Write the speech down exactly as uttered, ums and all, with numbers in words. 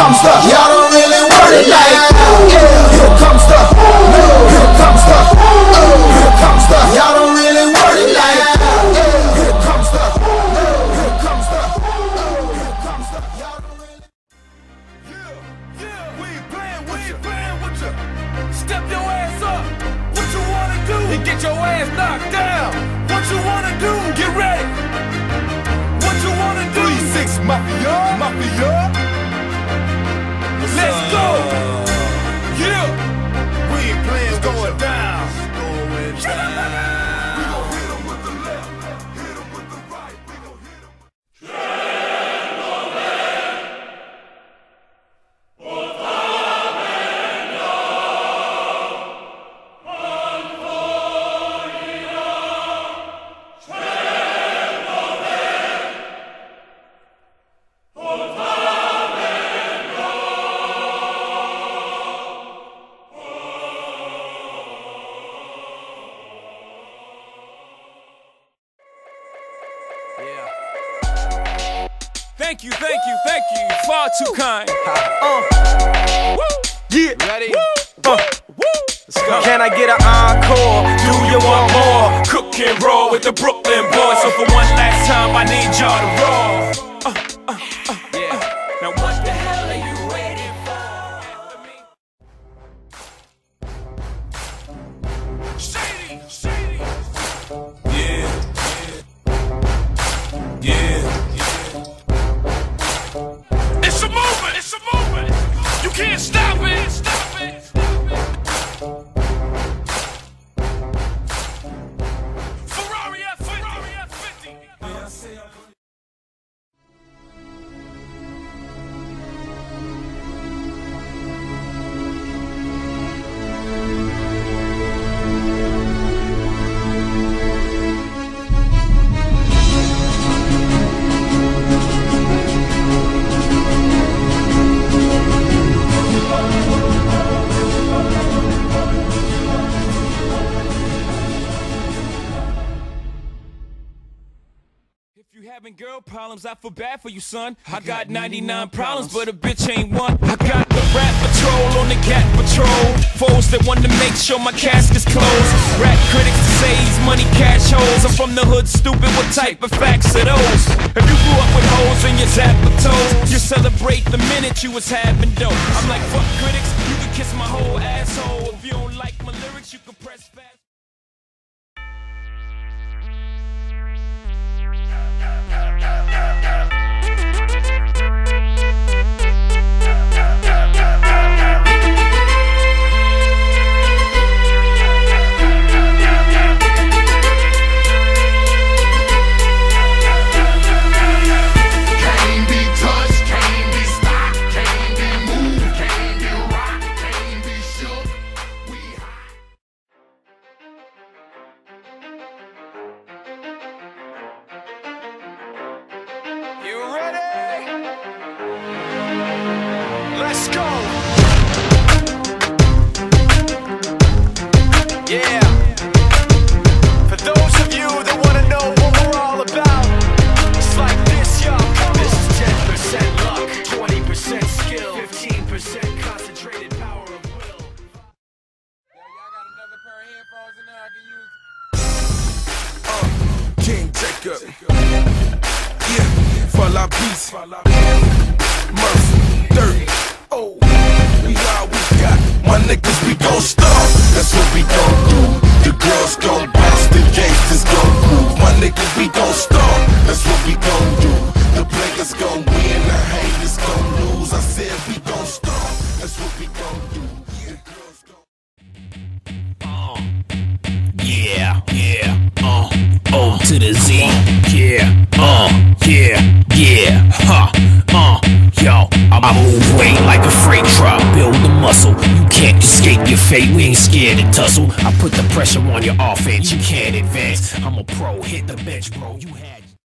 comes the, y'all don't really want it like that. Yeah. Here comes the, here comes the, here comes the, y'all don't really want it like that. Yeah. Here comes the, here comes the, here comes the, y'all don't really. Yeah, yeah, we ain't playing, we ain't playing with you. Step your ass up. What you wanna do? And get your ass knocked down. What you wanna do? Get ready. What you wanna do? three six Mafia, Mafia. Let's go. Yeah. We ain't playing, it's going down. Going down. We gon' hit 'em with the left, hit 'em with the right. We gon' hit 'em. Thank you, thank you, thank you. You're far too kind. Uh. Woo. Yeah. Ready? Woo. Uh. Woo. Let's go. Can I get an encore? Do you want more? Cook and roll with the Brooklyn boys. So for one last time, I need y'all to roll. Uh, uh, uh, yeah. Uh. Now what the hell are you waiting for? Shady, shady. Yeah. Yeah. Yeah. It's a movement! It's a movement! You can't stop it! Stop it! Stop it! Ferrari F fifty! Ferrari F fifty! If you having girl problems, I feel bad for you, son. I got ninety-nine problems, but a bitch ain't one. I got the rap patrol on the cat patrol. Foes that want to make sure my casket's closed. Rap critics to say he's money cash holes. I'm from the hood, stupid, what type of facts are those? If you grew up with hoes in your zap of toes, you celebrate the minute you was having dope. I'm like, fuck critics, you can kiss my whole asshole. If you don't like my lyrics, you can press fast. You ready? Let's go. Yeah. For those of you that want to know what we're all about, it's like this, y'all. This is ten percent luck, twenty percent skill, fifteen percent concentrated power of will. Yeah, y'all got another pair of headphones in there I can use. Uh, King Jacob. Yeah. Fall out peace, Murphy, dirty, oh, we all we got. My niggas, we gon' start, that's what we gon' do. The girls gon' bounce, the gangsters gon' groove. My niggas, we gon' start, that's what we gon' do. The players gon' win, the haters gon' lose. I said we gon' start, that's what we gon' do. The girls gon' uh, yeah, yeah, uh, O to the Z, yeah, uh, yeah, yeah, huh, uh, yo, I move weight like a freight truck, build the muscle, you can't escape your fate, we ain't scared to tussle, I put the pressure on your offense, you can't advance, I'm a pro, hit the bench, bro, you had